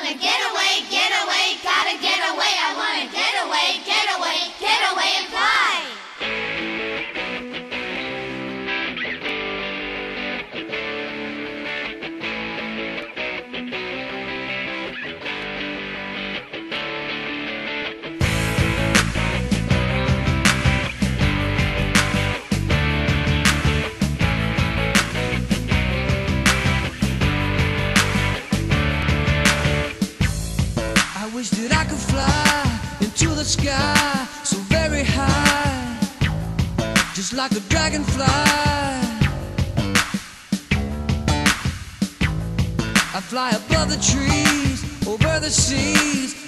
wanna get away, gotta get away. I wanna get away and fly. I wish that I could fly into the sky so very high, just like a dragonfly. I fly above the trees, over the seas,